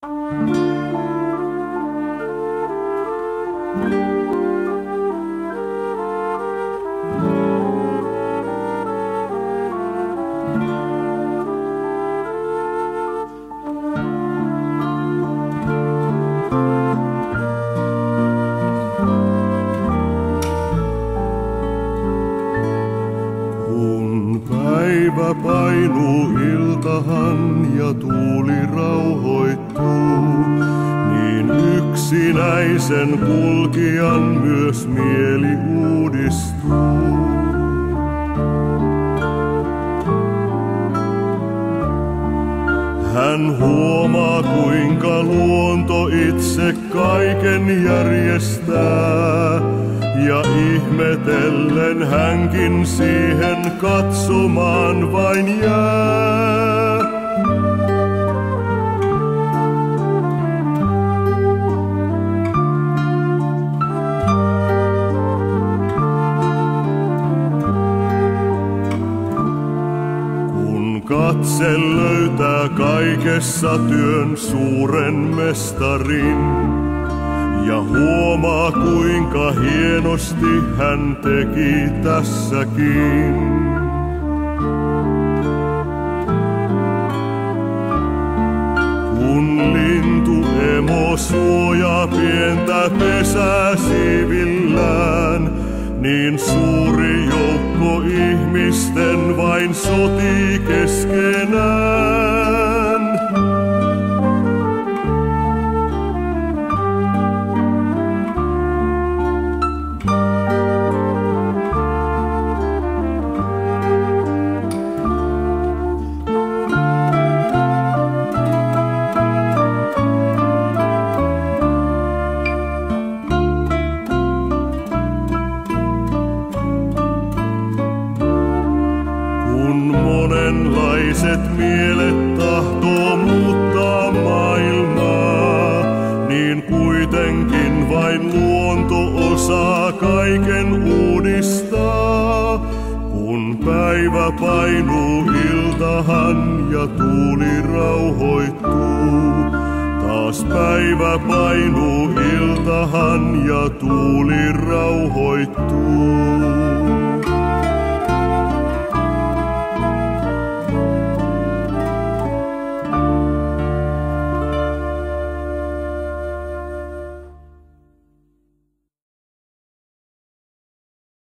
Päivä painuu iltahan ja tuuli rauhoittuu, niin yksinäisen kulkijan myös mieli uudistuu. Hän huomaa, kuinka luonto itse kaiken järjestää, ja ihmetellen hänkin siihen katsomaan vain jää. Kun katse löytää kaikessa työn suuren mestarin, ja huomaa, kuinka hienosti hän teki tässäkin. Kun lintuemo suojaa pientä pesää siivillään, niin suuri joukko ihmisten vain sotii keskenään. Monenlaiset mielet tahtoo muuttaa maailmaa, niin kuitenkin vain luonto osaa kaiken uudistaa. Kun päivä painuu iltahan ja tuuli rauhoittuu, taas päivä painuu iltahan ja tuuli rauhoittuu.